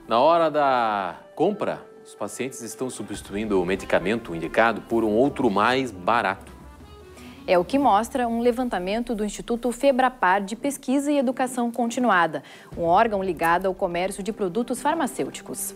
Na hora da compra, os pacientes estão substituindo o medicamento indicado por um outro mais barato. É o que mostra um levantamento do Instituto Febrapar de Pesquisa e Educação Continuada, um órgão ligado ao comércio de produtos farmacêuticos.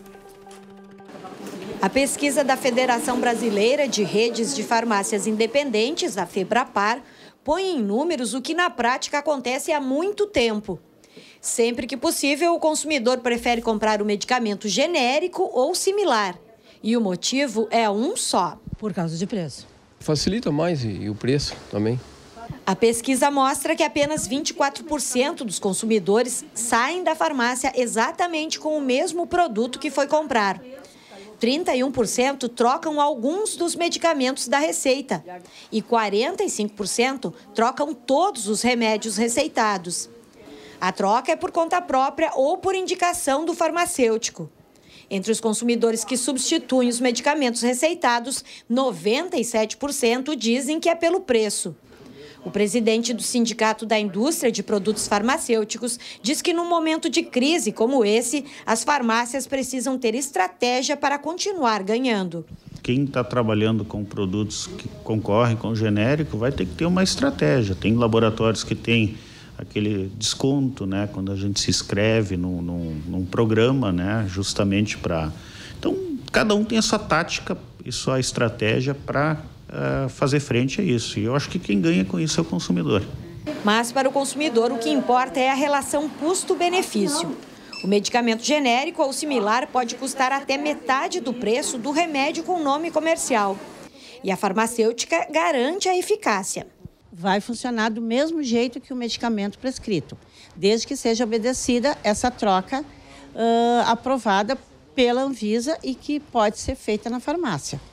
A pesquisa da Federação Brasileira de Redes de Farmácias Independentes, a Febrapar, põe em números o que na prática acontece há muito tempo. Sempre que possível, o consumidor prefere comprar o medicamento genérico ou similar. E o motivo é um só. Por causa de preço. Facilita mais e o preço também. A pesquisa mostra que apenas 24% dos consumidores saem da farmácia exatamente com o mesmo produto que foi comprar. 31% trocam alguns dos medicamentos da receita e 45% trocam todos os remédios receitados. A troca é por conta própria ou por indicação do farmacêutico. Entre os consumidores que substituem os medicamentos receitados, 97% dizem que é pelo preço. O presidente do Sindicato da Indústria de Produtos Farmacêuticos diz que num momento de crise como esse, as farmácias precisam ter estratégia para continuar ganhando. Quem está trabalhando com produtos que concorrem com o genérico vai ter que ter uma estratégia. Tem laboratórios que têm aquele desconto, né, quando a gente se inscreve num programa, né, justamente para... Então, cada um tem a sua tática e sua estratégia para fazer frente a isso. E eu acho que quem ganha com isso é o consumidor. Mas para o consumidor, o que importa é a relação custo-benefício. O medicamento genérico ou similar pode custar até metade do preço do remédio com nome comercial. E a farmacêutica garante a eficácia. Vai funcionar do mesmo jeito que o medicamento prescrito, desde que seja obedecida essa troca aprovada pela Anvisa e que pode ser feita na farmácia.